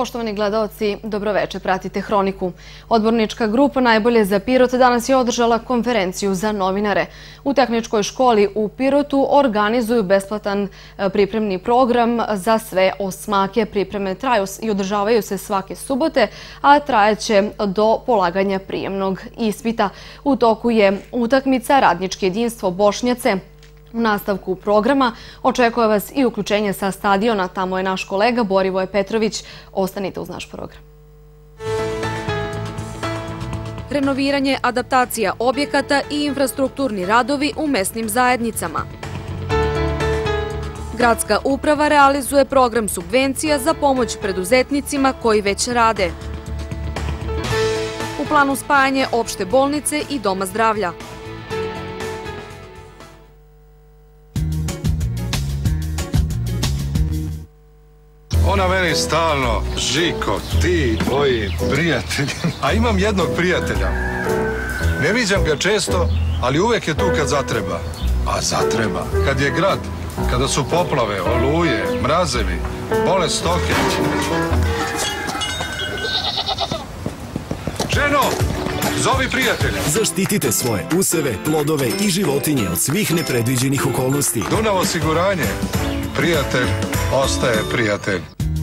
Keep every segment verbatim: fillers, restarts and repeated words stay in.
Poštovani gledaoci, dobroveče, pratite Hroniku. Odbornička grupa Najbolje za Pirot danas je održala konferenciju za novinare. U tehničkoj školi u Pirotu organizuju besplatan pripremni program za sve osmake. Pripreme traju i održavaju se svake subote, a trajeće do polaganja prijemnog ispita. U toku je utakmica Radničko jedinstvo Bošnjace. U nastavku programa očekuje vas i uključenje sa stadiona. Tamo je naš kolega Borivoje Petrović. Ostanite uz naš program. Renoviranje, adaptacija objekata i infrastrukturni radovi u mesnim zajednicama. Gradska uprava realizuje program subvencija za pomoć preduzetnicima koji već rade. U planu spajanje opšte bolnice i doma zdravlja. Ona meni stalno, Žiko, ti, tvoji prijatelji. A imam jednog prijatelja. Ne viđam ga često, ali uvek je tu kad zatreba. A zatreba. Kad je grad, kada su poplave, oluje, mrazevi, bole stoke. Ženo, zovi prijatelja. Zaštitite svoje useve, plodove i životinje od svih nepredviđenih okolnosti. Dunav osiguranje. Prijatelj ostaje prijatelj.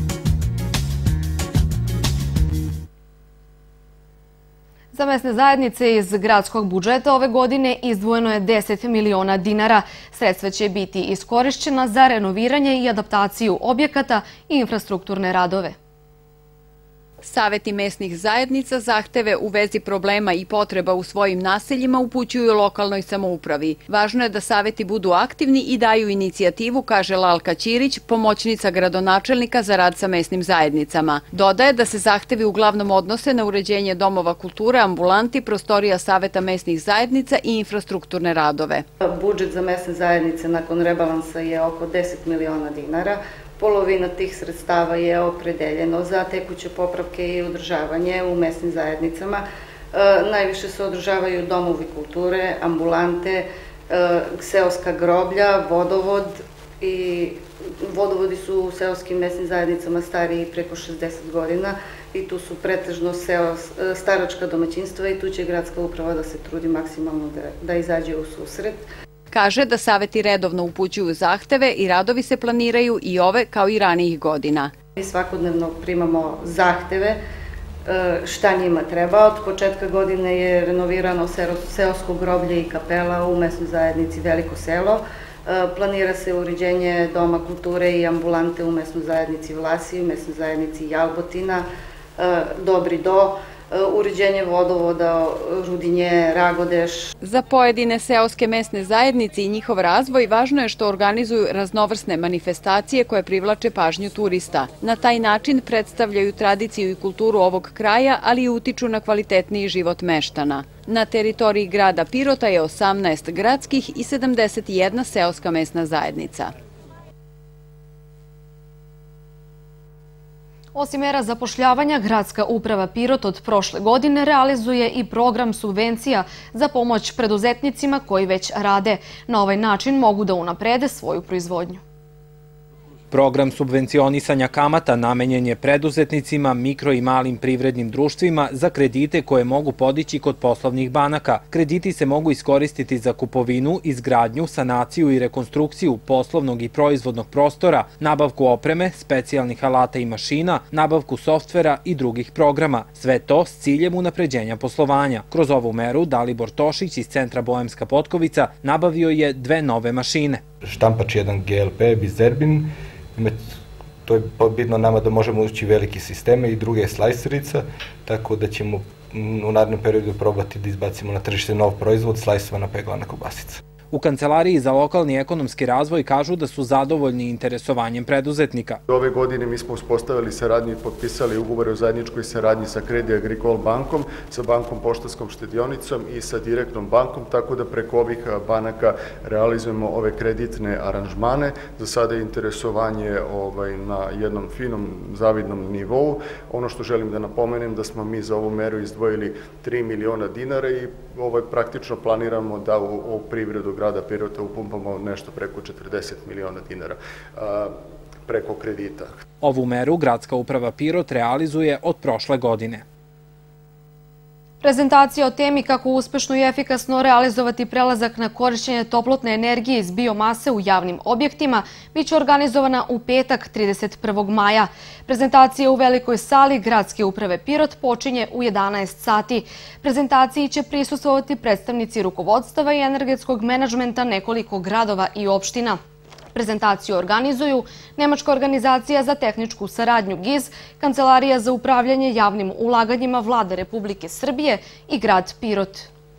Za mesne zajednice iz gradskog budžeta ove godine izdvojeno je deset miliona dinara. Sredstva će biti iskorišćena za renoviranje i adaptaciju objekata i infrastrukturne radove. Saveti mesnih zajednica zahteve u vezi problema i potreba u svojim naseljima upućuju lokalnoj samoupravi. Važno je da saveti budu aktivni i daju inicijativu, kaže Lalka Ćirić, pomoćnica gradonačelnika za rad sa mesnim zajednicama. Dodaje da se zahtevi uglavnom odnose na uređenje domova kulture, ambulanti, prostorija saveta mesnih zajednica i infrastrukturne radove. Budžet za mesne zajednice nakon rebalansa je oko deset miliona dinara. Polovina tih sredstava je opredeljeno za tekuće popravke i održavanje u mesnim zajednicama. Najviše se održavaju domovi kulture, ambulante, seoska groblja, vodovod i vodovodi su u seoskim mesnim zajednicama stariji preko šezdeset godina i tu su pretežno staračka domaćinstva i tu će gradska uprava da se trudi maksimalno da izađe u susret. Kaže da saveti redovno upućuju zahteve i radovi se planiraju i ove kao i ranijih godina. Mi svakodnevno primamo zahteve šta njima treba. Od početka godine je renovirano seosko groblje i kapela u mesnoj zajednici Veliko selo. Planira se uređenje doma kulture i ambulante u mesnoj zajednici Vlasi, u mesnoj zajednici Jalbotina, Dobri do, uređenje vodovoda, Rudinje, Ragodeš. Za pojedine seoske mesne zajednice i njihov razvoj važno je što organizuju raznovrsne manifestacije koje privlače pažnju turista. Na taj način predstavljaju tradiciju i kulturu ovog kraja, ali i utiču na kvalitetniji život meštana. Na teritoriji grada Pirota je osamnaest gradskih i sedamdeset jedna seoska mesna zajednica. Osim mera zapošljavanja, gradska uprava Pirot od prošle godine realizuje i program subvencija za pomoć preduzetnicima koji već rade. Na ovaj način mogu da unaprede svoju proizvodnju. Program subvencionisanja kamata namenjen je preduzetnicima, mikro i malim privrednim društvima za kredite koje mogu podići kod poslovnih banaka. Krediti se mogu iskoristiti za kupovinu, izgradnju, sanaciju i rekonstrukciju poslovnog i proizvodnog prostora, nabavku opreme, specijalnih alata i mašina, nabavku softvera i drugih programa. Sve to s ciljem unapređenja poslovanja. Kroz ovu meru Dalibor Tošić iz Centra Boemska Potkovica nabavio je dve nove mašine. Štampač jedan G L P, Bizerbin. To je bitno nama da možemo ući velike sisteme i druge slajserica, tako da ćemo u narednom periodu probati da izbacimo na tržište nov proizvod, slajsovana peglana kobasica. U Kancelariji za lokalni ekonomski razvoj kažu da su zadovoljni interesovanjem preduzetnika. Ove godine mi smo uspostavili saradnju i potpisali ugovore o zajedničkoj saradnji sa Credit Agricole bankom, sa bankom Poštanskom štedionicom i sa Direktnom bankom, tako da preko ovih banaka realizujemo ove kreditne aranžmane. Za sada je interesovanje na jednom finom, zavidnom nivou. Ono što želim da napomenem da smo mi za ovu meru izdvojili tri miliona dinara i praktično planiramo da u privredu grada Pirota upumpamo nešto preko četrdeset miliona dinara. preko kredita. Ovu meru Gradska uprava Pirot realizuje od prošle godine. Prezentacija o temi kako uspešno i efikasno realizovati prelazak na korišćenje toplotne energije iz biomase u javnim objektima biće organizovana u petak trideset prvog maja. Prezentacija u velikoj sali Gradske uprave Pirot počinje u jedanaest sati. Prezentaciji će prisustvovati predstavnici rukovodstava i energetskog menadžmenta nekoliko gradova i opština. Prezentaciju organizuju Nemačka organizacija za tehničku saradnju G I Z, Kancelarija za upravljanje javnim ulaganjima Vlade Republike Srbije i grad Pirot.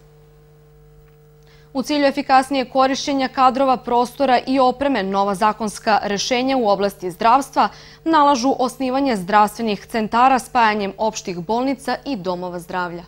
U cilju efikasnije korišćenja kadrova, prostora i opreme, nova zakonska rešenja u oblasti zdravstva nalažu osnivanje zdravstvenih centara spajanjem opštih bolnica i domova zdravlja.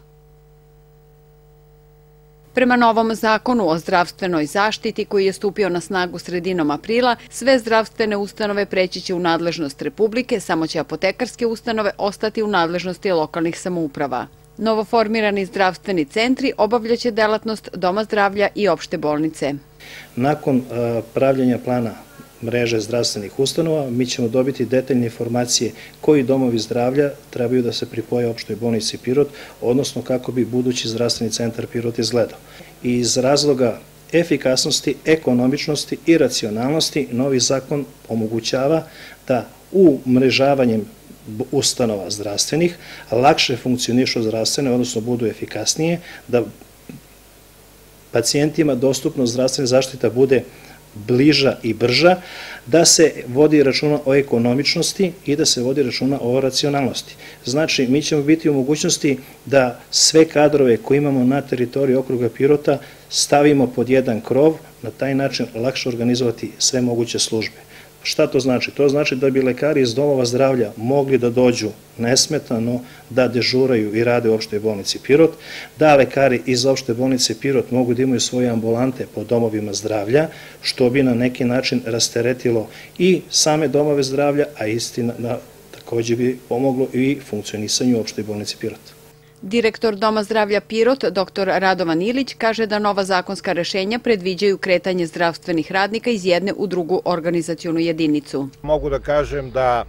Prema novom zakonu o zdravstvenoj zaštiti koji je stupio na snagu sredinom aprila, sve zdravstvene ustanove preći će u nadležnost Republike, samo će apotekarske ustanove ostati u nadležnosti lokalnih samouprava. Novoformirani zdravstveni centri obavljaće delatnost doma zdravlja i opšte bolnice. Nakon pravljenja plana mreže zdravstvenih ustanova, mi ćemo dobiti detaljne informacije koji domovi zdravlja trebaju da se pripoje opštoj bolnici Pirot, odnosno kako bi budući zdravstveni centar Pirot izgledao. Iz razloga efikasnosti, ekonomičnosti i racionalnosti, novi zakon omogućava da umrežavanjem ustanova zdravstvenih lakše funkcionišu zdravstvene, odnosno budu efikasnije, da pacijentima dostupnost zdravstvene zaštita bude bliža i brža, da se vodi računa o ekonomičnosti i da se vodi računa o racionalnosti. Znači, mi ćemo biti u mogućnosti da sve kadrove koje imamo na teritoriji okruga Pirota stavimo pod jedan krov, na taj način lakše organizovati sve moguće službe. Šta to znači? To znači da bi lekari iz domova zdravlja mogli da dođu nesmetano, da dežuraju i rade u opštoj bolnici Pirot, da lekari iz opšte bolnice Pirot mogu da imaju svoje ambulante po domovima zdravlja, što bi na neki način rasteretilo i same domove zdravlja, a istina takođe bi pomoglo i funkcionisanju opštoj bolnici Pirot. Direktor Doma zdravlja Pirot, doktor Radovan Ilić, kaže da nova zakonska rešenja predviđaju kretanje zdravstvenih radnika iz jedne u drugu organizacionu jedinicu. Mogu da kažem da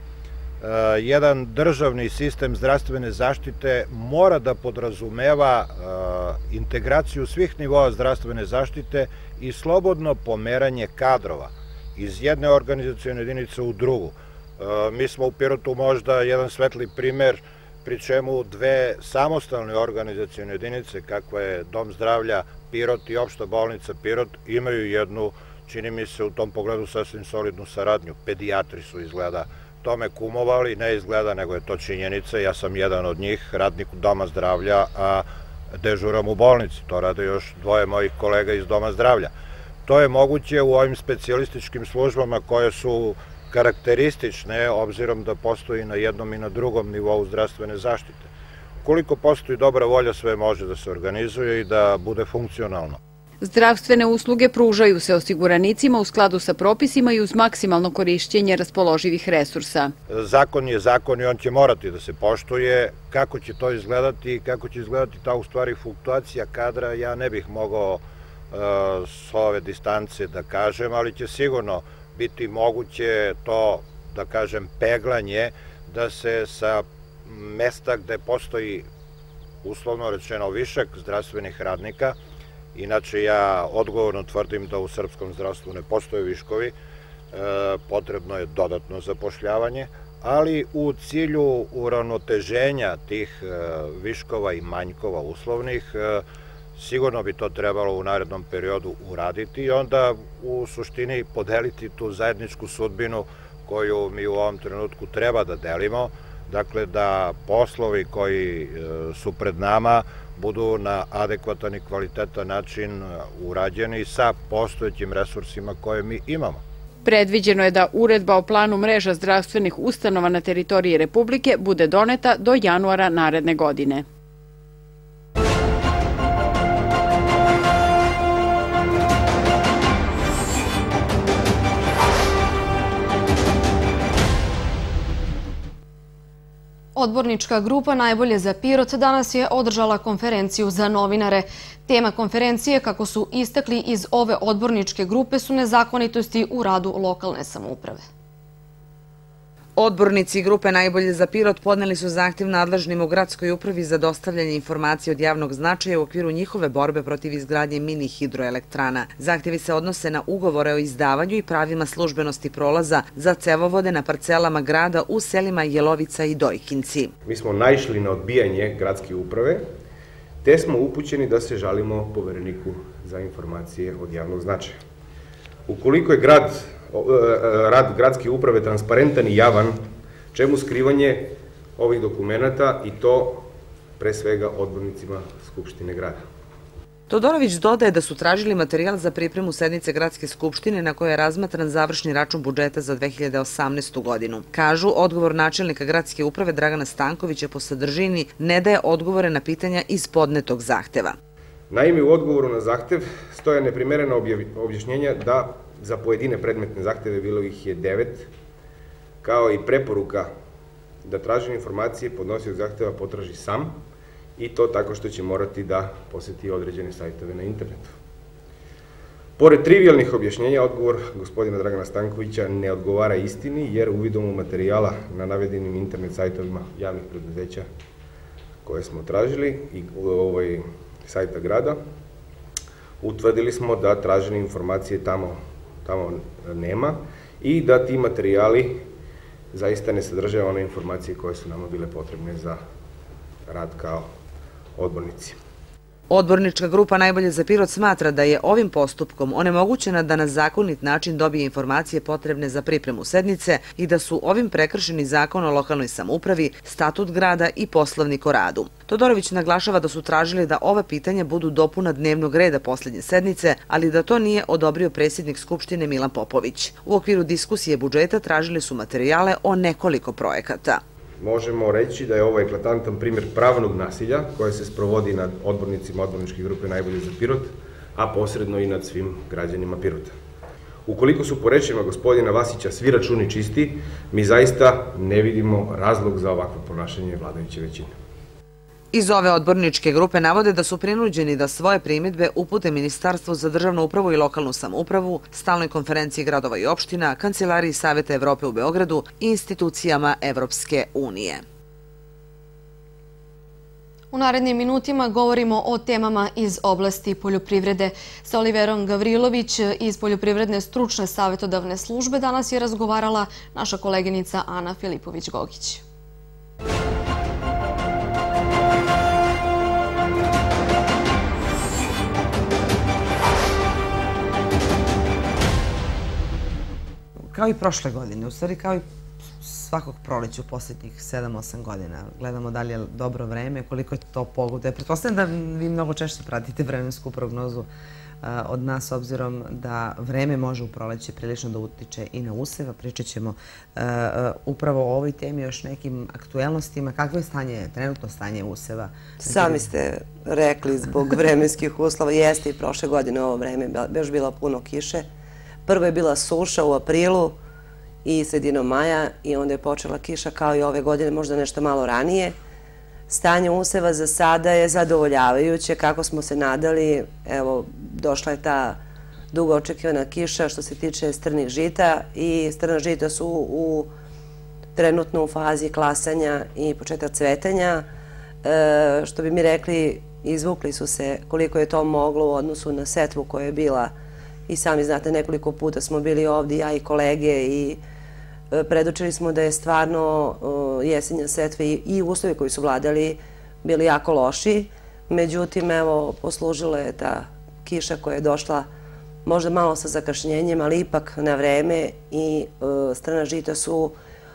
jedan državni sistem zdravstvene zaštite mora da podrazumeva integraciju svih nivoa zdravstvene zaštite i slobodno pomeranje kadrova iz jedne organizacione jedinice u drugu. Mi smo u Pirotu možda jedan svetli primer, pri čemu dve samostalne organizacione jedinice, kakva je Dom zdravlja Pirot i opšta bolnica Pirot, imaju jednu, čini mi se u tom pogledu, sasvim solidnu saradnju. Pedijatri su izgleda tome kumovali, ne izgleda, nego je to činjenica. Ja sam jedan od njih, radnik Doma zdravlja, a dežuram u bolnici. To rade još dvoje mojih kolega iz Doma zdravlja. To je moguće u ovim specijalističkim službama koje su karakteristične, obzirom da postoji na jednom i na drugom nivou zdravstvene zaštite. Koliko postoji dobra volja, sve može da se organizuje i da bude funkcionalno. Zdravstvene usluge pružaju se osiguranicima u skladu sa propisima i uz maksimalno korišćenje raspoloživih resursa. Zakon je zakon i on će morati da se poštuje. Kako će to izgledati i kako će izgledati ta u stvari fluktuacija kadra, ja ne bih mogao s ove distance da kažem, ali će sigurno biti moguće to, da kažem, peglanje, da se sa mesta gde postoji, uslovno rečeno, višak zdravstvenih radnika, inače ja odgovorno tvrdim da u srpskom zdravstvu ne postoje viškovi, potrebno je dodatno zapošljavanje, ali u cilju uravnoteženja tih viškova i manjkova uslovnih, sigurno bi to trebalo u narednom periodu uraditi i onda u suštini podeliti tu zajedničku sudbinu koju mi u ovom trenutku treba da delimo, dakle da poslovi koji su pred nama budu na adekvatan i kvalitetan način urađeni sa postojećim resursima koje mi imamo. Predviđeno je da uredba o planu mreža zdravstvenih ustanova na teritoriji Republike bude doneta do januara naredne godine. Odbornička grupa Najbolje za Pirot danas je održala konferenciju za novinare. Tema konferencije, kako su istakli iz ove odborničke grupe, su nezakonitosti u radu lokalne samouprave. Odbornici grupe Najbolje za Pirot podneli su zahtev nadležnim u gradskoj upravi za dostavljanje informacije od javnog značaja u okviru njihove borbe protiv izgradnje mini hidroelektrana. Zahtevi se odnose na ugovore o izdavanju i pravima službenosti prolaza za cevovode na parcelama grada u selima Jelovica i Dojkinci. Mi smo naišli na odbijanje gradske uprave, te smo upućeni da se žalimo povereniku za informacije od javnog značaja. Ukoliko je grad rad gradske uprave transparentan i javan, čemu skrivanje ovih dokumenata i to pre svega odbornicima Skupštine grada. Todorović dodaje da su tražili materijal za pripremu sednice Gradske skupštine na kojoj je razmatran završni račun budžeta za dve hiljade osamnaestu. godinu. Kažu, odgovor načelnika Gradske uprave Dragana Stankovića po sadržini ne daje odgovore na pitanja iz podnetog zahteva. Naime, u odgovoru na zahtev stoje neprimerena objašnjenja da za pojedine predmetne zahteve, bilo ih je devet, kao i preporuka da tražene informacije podnosioc zahteva potraži sam i to tako što će morati da poseti određene sajtove na internetu. Pored trivialnih objašnjenja, odgovor gospodina Dragana Stankovića ne odgovara istini, jer uvidom u materijala na navedenim internet sajtovima javnih preduzeća koje smo tražili i ovaj sajta grada, utvrdili smo da tražene informacije tamo tamo nema i da ti materijali zaista ne sadrže one informacije koje su nama bile potrebne za rad kao odbornici. Odbornička grupa Najbolje za Pirot smatra da je ovim postupkom onemogućena da na zakonit način dobije informacije potrebne za pripremu sednice i da su ovim prekršeni Zakon o lokalnoj samoupravi, statut grada i poslovnik o radu. Todorović naglašava da su tražili da ova pitanja budu dopuna dnevnog reda poslednje sednice, ali da to nije odobrio predsjednik Skupštine Milan Popović. U okviru diskusije budžeta tražili su materijale o nekoliko projekata. Možemo reći da je ovo eklatantan primjer pravnog nasilja koje se sprovodi nad odbornicima odborničke grupe Najbolje za Pirot, a posredno i nad svim građanima Pirota. Ukoliko su po rečima gospodina Vasića svi računi čisti, mi zaista ne vidimo razlog za ovakvo ponašanje vladajuće većine. Iz ove odborničke grupe navode da su prinuđeni da svoje primjedbe upute Ministarstvu za državnu upravu i lokalnu samoupravu, Stalnoj konferenciji gradova i opština, Kancelariji Saveta Evrope u Beogradu i institucijama Evropske unije. U narednim minutima govorimo o temama iz oblasti poljoprivrede. Sa Oliverom Gavrilović iz Poljoprivredne stručne savjetodavne službe danas je razgovarala naša koleginica Ana Filipović-Gogić. Kao i prošle godine, u stvari kao i svakog proleća u posljednjih sedam osam godina. Gledamo da li je dobro vreme, koliko je to pogodno. Pretpostavljam da vi mnogo češće pratite vremensku prognozu od nas, obzirom da vreme može u proleće prilično da utiče i na useva. Pričat ćemo upravo o ovoj temi, još nekim aktuelnostima. Kakvo je stanje, trenutno stanje useva? Sami ste rekli, zbog vremenskih uslova, jeste i prošle godine ovo vreme, još bilo puno kiše. Prvo je bila suša u aprilu i sredinom maja i onda je počela kiša kao i ove godine, možda nešto malo ranije. Stanje useva za sada je zadovoljavajuće, kako smo se nadali. Evo, došla je ta dugo očekivana kiša što se tiče strnih žita i strna žita su u, trenutno u fazi klasanja i početak cvetanja. E, što bi mi rekli, izvukli su se koliko je to moglo u odnosu na setvu koja je bila. I sami znate, nekoliko puta smo bili ovdje, ja i kolege, i predočili smo da je stvarno jesenja setve i uslovi koji su vladali bili jako loši. Međutim, evo, poslužila je ta kiša koja je došla možda malo sa zakašnjenjem, ali ipak na vreme i strna žita su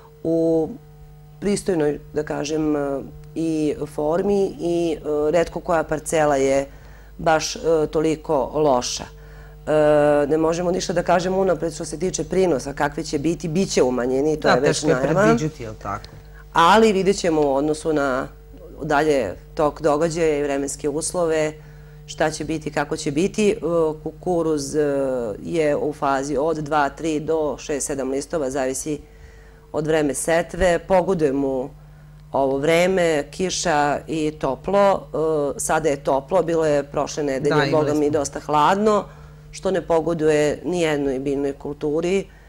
u pristojnoj, da kažem, i formi i retko koja parcela je baš toliko loša. Ne možemo ništa da kažemo unapred što se tiče prinosa, kakve će biti, bit će umanjeni, to je već najava. Da, teško je predviđati, je li tako? Ali vidjet ćemo u odnosu na dalje tok događaja i vremenske uslove, šta će biti, kako će biti. Kukuruz je u fazi od dva tri do šest sedam listova, zavisi od vreme setve. Pogoduje mu ovo vreme, kiša i toplo. Sada je toplo, bilo je prošle nedelje, boga mi, dosta hladno, što ne pogoduje nijednoj biljnoj kulturi,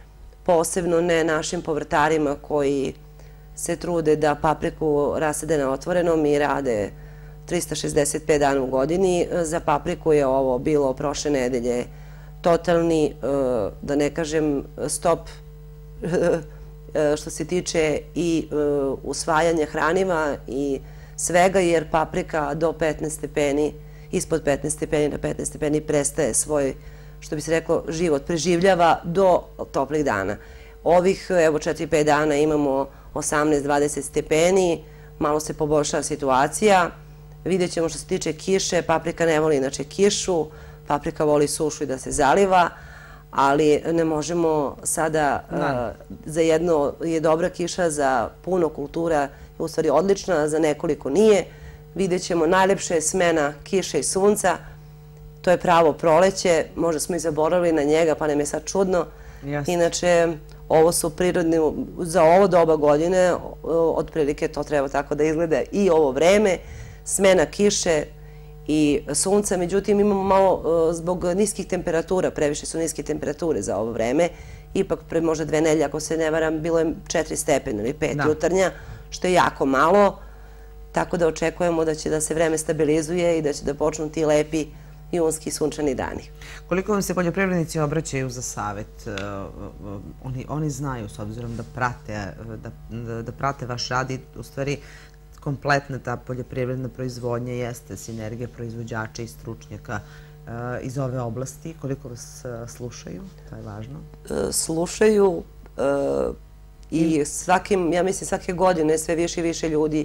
posebno ne našim povrtarima koji se trude da papriku rasade na otvorenom i rade trista šezdeset pet dana u godini. Za papriku je ovo bilo prošle nedelje totalni, da ne kažem, stop što se tiče i usvajanja hraniva i svega, jer paprika do petnaest stepeni, ispod petnaest stepeni na petnaest stepeni prestaje svoj, što bi se reklo, život, preživljava do toplih dana. Ovih, evo, četiri pet dana imamo osamnaest dvadeset stepeni, malo se poboljšava situacija. Vidjet ćemo što se tiče kiše, paprika ne voli inače kišu, paprika voli sušu i da se zaliva, ali ne možemo sada, za jedno je dobra kiša, za puno kultura je u stvari odlična, za nekoliko nije. Vidjet ćemo, najlepše je smena kiše i sunca, to je pravo proleće, možda smo i zaboravili na njega, pa nam je sad čudno. Inače, ovo su prirodni, za ovo doba godine, otprilike to treba tako da izgleda i ovo vreme, smena kiše i sunca, međutim imamo malo zbog niskih temperatura, previše su niske temperature za ovo vreme, ipak pre možda dve nedelje, ako se ne varam, bilo je četiri stepena ili pet jutarnja, što je jako malo, tako da očekujemo da će da se vreme stabilizuje i da će da počnu ti lepi junski sunčani dani. Koliko vam se poljoprivrednici obraćaju za savet? Oni znaju, s obzirom da prate vaš rad i u stvari kompletna ta poljoprivredna proizvodnja jeste sinergija proizvođača i stručnjaka iz ove oblasti. Koliko vas slušaju? To je važno. Slušaju i svakim, ja mislim svake godine sve više i više ljudi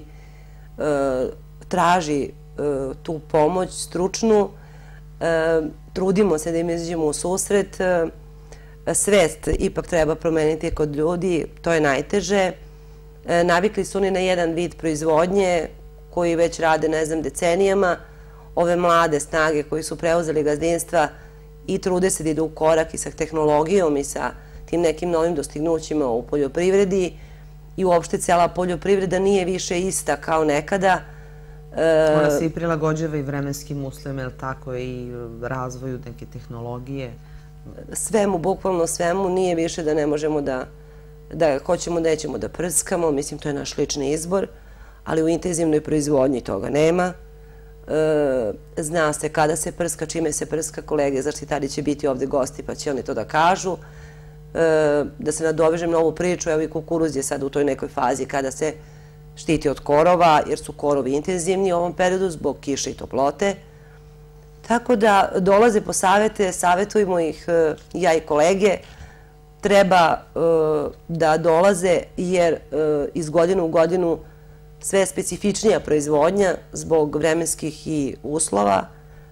traži tu pomoć stručnu. Trudimo se da im izađemo u susret. Svest ipak treba promeniti kod ljudi, to je najteže. Navikli su oni na jedan vid proizvodnje koji već rade, ne znam, decenijama. Ove mlade snage koji su preuzeli gazdinstva i trude se da idu u korak i sa tehnologijom i sa tim nekim novim dostignućima u poljoprivredi i uopšte cela poljoprivreda nije više ista kao nekada. Ona se i prilagođava i vremenskim uslovima, je li tako, i razvoju neke tehnologije? Svemu, bukvalno svemu, nije više da ne možemo da da hoćemo, nećemo da prskamo, mislim to je naš lični izbor, ali u intenzivnoj proizvodnji toga nema. Zna se kada se prska, čime se prska, kolege zaštitari će biti ovde gosti pa će oni to da kažu. Da se nadovežem na ovu priču, evo i kukuruz je sad u toj nekoj fazi kada se štiti od korova, jer su korovi intenzivni u ovom periodu zbog kiše i toplote. Tako da dolaze po savete, savetujemo ih ja i kolege, treba da dolaze jer iz godine u godinu sve je specifičnija proizvodnja zbog vremenskih i uslova,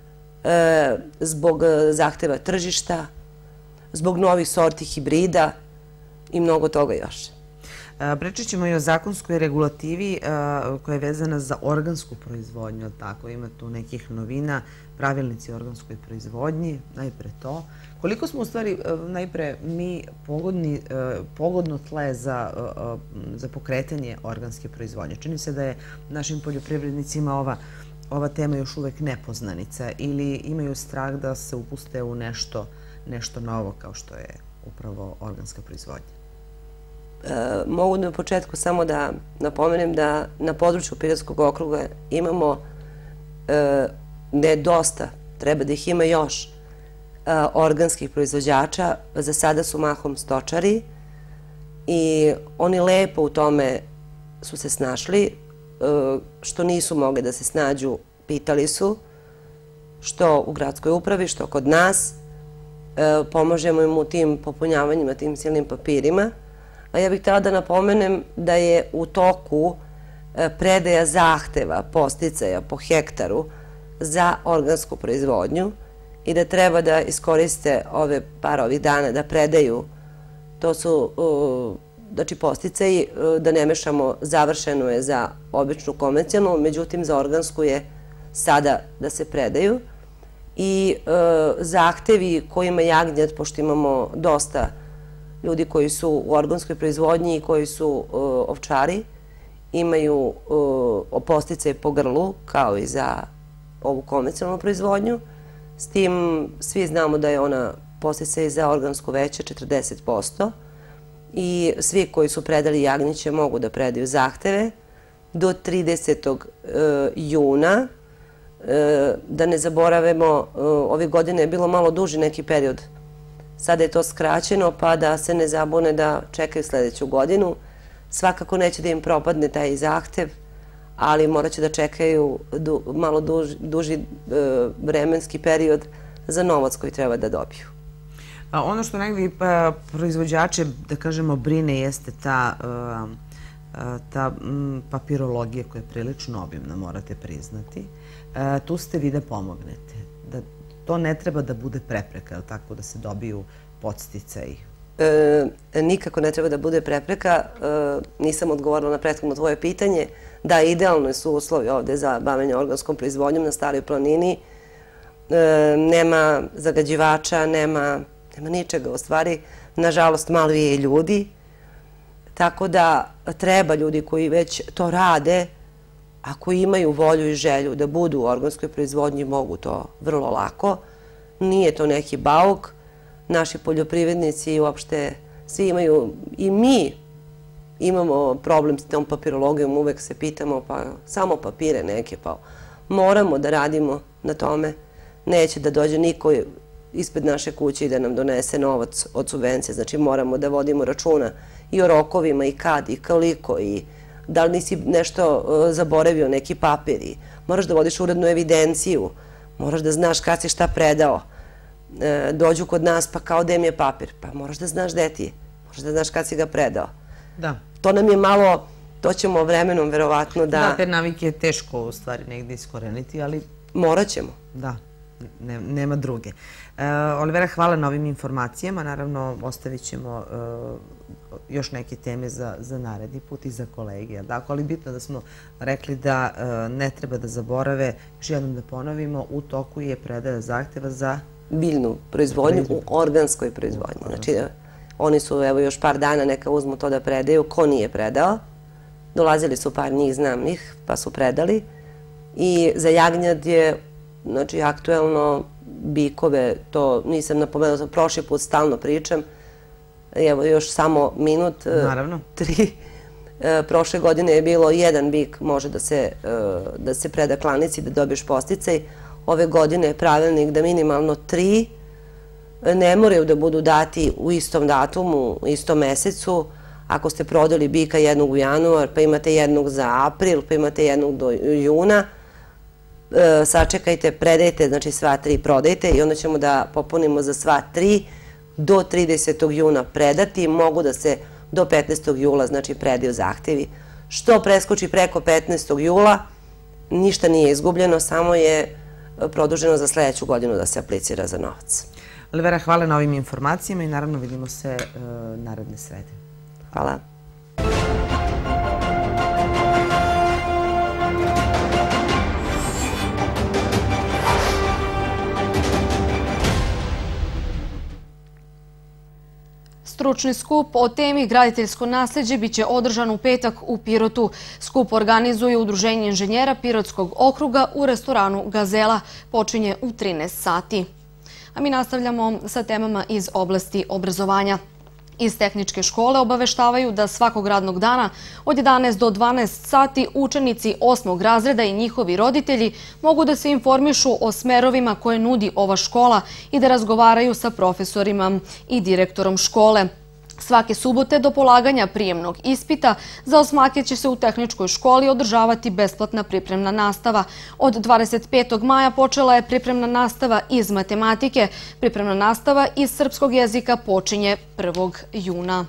zbog zahteva tržišta, zbog novih sorti hibrida i mnogo toga još. Pričat ćemo i o zakonskoj regulativi koja je vezana za organsku proizvodnju, tako ima tu nekih novina, pravilnici o organskoj proizvodnji, najpre to. Koliko smo u stvari najpre mi pogodno tle za pokretanje organske proizvodnje? Čini se da je našim poljoprivrednicima ova tema još uvek nepoznanica ili imaju strah da se upuste u nešto novo kao što je upravo organska proizvodnja? Mogu na početku samo da napomenem da na području Pirotskog okruga imamo ne dosta, treba da ih ima još organskih proizvođača, za sada su mahom stočari i oni lepo u tome su se snašli, što nisu mogli da se snađu, pitali su, što u gradskoj upravi, što kod nas, pomažemo im u tim popunjavanjima, tim silnim papirima. A ja bih htjela da napomenem da je u toku predaja zahteva, podsticaja po hektaru za organsku proizvodnju i da treba da iskoriste ove par ovih dana da predaju. To su, znači, podsticaji, da ne mešamo, završeno je za običnu konvencionalnu, međutim za organsku je sada da se predaju. I zahtevi kojima jagnjat, pošto imamo dosta ljudi koji su u organskoj proizvodnji i koji su ovčari, imaju podsticaj po grlu, kao i za ovu konvencionalnu proizvodnju. S tim svi znamo da je ona podsticaj za organsku veća četrdeset posto. i svi koji su predali Jagnjeće mogu da predaju zahteve do tridesetog juna. Da ne zaboravimo, ove godine je bilo malo duži neki period. Sada je to skraćeno, pa da se ne zabune da čekaju sledeću godinu. Svakako neće da im propadne taj zahtev, ali morat će da čekaju malo duži vremenski period za novac koji treba da dobiju. Ono što negdje proizvođače, da kažemo, brine jeste ta ta papirologija koja je prilično obimna, morate priznati. Tu ste vi da pomognete. Da to ne treba da bude prepreka, tako da se dobiju podsticaji. Nikako ne treba da bude prepreka. Nisam odgovorila na prethodno tvoje pitanje. Da, idealno su uslovi ovde za bavljanje organskom proizvodnjom na Staroj planini. Nema zagađivača, nema ničega. U stvari, nažalost, malo je i ljudi. Tako da treba ljudi koji već to rade, ako imaju volju i želju da budu u organskoj proizvodnji, mogu to vrlo lako. Nije to neki bauk. Naši poljoprivrednici i uopšte svi imaju, i mi imamo problem s tom papirologijom, uvek se pitamo, pa samo papire neke, pa moramo da radimo na tome. Neće da dođe niko ispred naše kuće i da nam donese novac od subvencije. Znači moramo da vodimo računa i o rokovima, i kad, i koliko, i da li nisi nešto zaboravio, neki papir, i moraš da vodiš urednu evidenciju, moraš da znaš kad si šta predao. Dođu kod nas, pa kao gde mi je papir? Pa moraš da znaš gde ti je, moraš da znaš kad si ga predao. Da. To nam je malo, to ćemo vremenom verovatno da... Da, te navike je teško u stvari negdje iskoreniti, ali... Morat ćemo. Da, nema druge. Olivera, hvala na ovim informacijama. Naravno, ostavit ćemo još neke teme za naredni put i za kolege. Ali bitno da smo rekli da ne treba da zaborave, još jednom da ponovimo, u toku je predaja zahteva za... biljnu proizvodnju u organskoj proizvodnji. Znači, oni su, evo, još par dana neka uzmu to da predaju. Ko nije predao? Dolazili su par njih, znam njih, pa su predali. I za jagnjad je, znači, aktuelno bikove, to nisam napomenula, prošli put stalno pričam. Evo, još samo minut. Naravno. Tri. Prošle godine je bilo jedan bik može da se preda klanici, da dobiješ podsticaj. Ove godine je pravilnik da minimalno tri ne moraju da budu dati u istom datumu, u istom mesecu. Ako ste prodali bika jednog u januar, pa imate jednog za april, pa imate jednog do juna, sačekajte, predajte, znači sva tri prodajte i onda ćemo da popunimo za sva tri do tridesetog juna predati. Mogu da se do petnaestog jula, znači, predaju zahtevi. Što preskoči preko petnaestog jula, ništa nije izgubljeno, samo je produženo za sledeću godinu da se aplicira za novac. Olivera, hvala na ovim informacijama i naravno vidimo se naredne srede. Hvala. Stručni skup o temi graditeljsko nasleđe biće održan u petak u Pirotu. Skup organizuje Udruženje inženjera Pirotskog okruga u restoranu Gazela. Počinje u trinaest sati. A mi nastavljamo sa temama iz oblasti obrazovanja. Iz tehničke škole obaveštavaju da svakog radnog dana od jedanaest do dvanaest sati učenici osmog razreda i njihovi roditelji mogu da se informišu o smerovima koje nudi ova škola i da razgovaraju sa profesorima i direktorom škole. Svake subote do polaganja prijemnog ispita za osmake će se u tehničkoj školi održavati besplatna pripremna nastava. Od dvadeset petog maja počela je pripremna nastava iz matematike. Pripremna nastava iz srpskog jezika počinje prvog juna.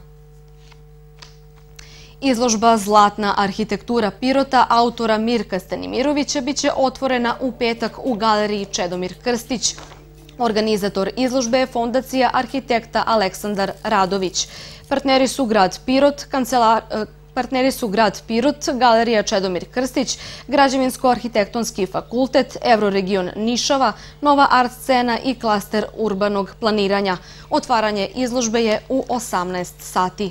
Izložba Zlatna arhitektura Pirota autora Mirka Stanimirovića biće otvorena u petak u galeriji Čedomir Krstić. Organizator izložbe je Fondacija arhitekta Aleksandar Radović. Partneri su grad Pirot, partneri su grad Pirot, Galerija Čedomir Krstić, Građevinsko-arhitektonski fakultet, Evroregion Nišava, Nova art scena i klaster urbanog planiranja. Otvaranje izložbe je u osamnaest sati.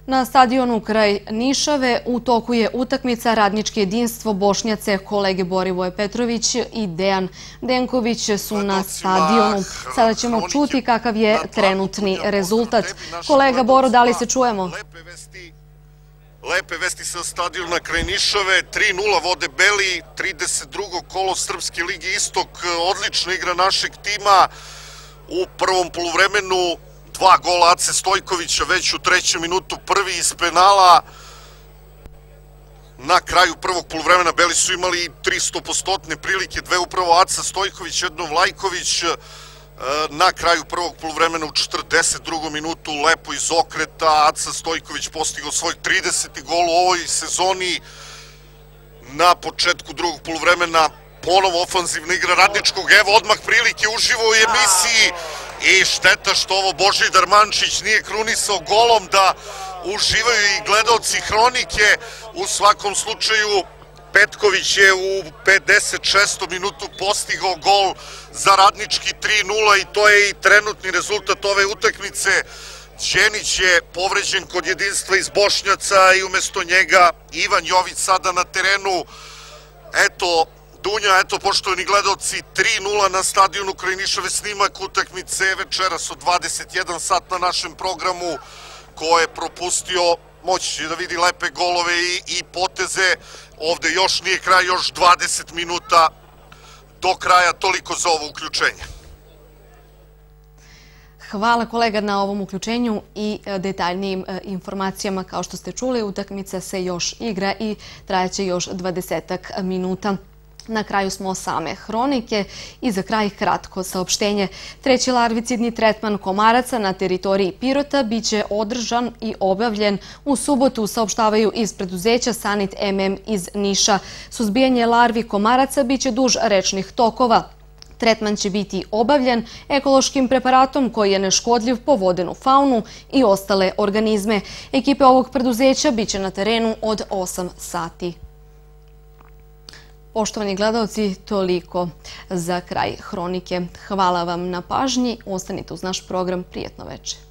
Na stadionu kraj Nišave u toku je utakmica Radničko jedinstvo Bošnjace. Kolege Borivoje Petrović i Dejan Denković su na stadionu. Sada ćemo čuti kakav je trenutni rezultat. Kolega Boro, da li se čujemo? Lepe vesti sa stadiona kraj Nišave. tri nula vode Beli, trideset drugo kolo Srpske lige Istok. Odlična igra našeg tima u prvom poluvremenu. Dva gola Ace Stojkovića već u trećem minutu, prvi iz penala. Na kraju prvog poluvremena Beli su imali tristo posto prilike, dve upravo Aca Stojković, jedno Vlajković. Na kraju prvog poluvremena u četrdeset drugom minutu lepo iz okreta Aca Stojković postigao svoj trideseti gol u ovoj sezoni. Na početku drugog poluvremena ponovo ofanzivna igra Radničkog, evo odmah prilike uživo u emisiji i šteta što ovo Božidar Mančić nije krunisao golom, da uživaju i gledaoci Hronike. U svakom slučaju Petković je u pedeset šestom minutu postigao gol za Radnički tri nula i to je i trenutni rezultat ove utakmice. Đenić je povređen kod jedinstva iz Bošnjaca i umesto njega Ivan Jović sada na terenu. Eto, Dunja, eto, poštovani gledalci, tri nula na stadionu kraj Nišave, snimak utakmice večeras od dvadeset jedan sat na našem programu. Ko je propustio, moći će da vidi lepe golove i, i poteze. Ovde još nije kraj, još dvadeset minuta do kraja, toliko za ovo uključenje. Hvala kolega na ovom uključenju i detaljnijim informacijama. Kao što ste čuli, utakmica se još igra i trajaće još dvadesetak minuta. Na kraju smo same Hronike i za kraj kratko saopštenje. Treći larvicidni tretman komaraca na teritoriji Pirota biće održan i obavljen u subotu, saopštavaju iz preduzeća Sanit M M iz Niša. Suzbijanje larvi komaraca biće duž rečnih tokova. Tretman će biti obavljen ekološkim preparatom koji je neškodljiv po vodenu faunu i ostale organizme. Ekipe ovog preduzeća biće na terenu od osam sati. Poštovani gledalci, toliko za kraj Hronike. Hvala vam na pažnji. Ostanite uz naš program. Prijetno večer.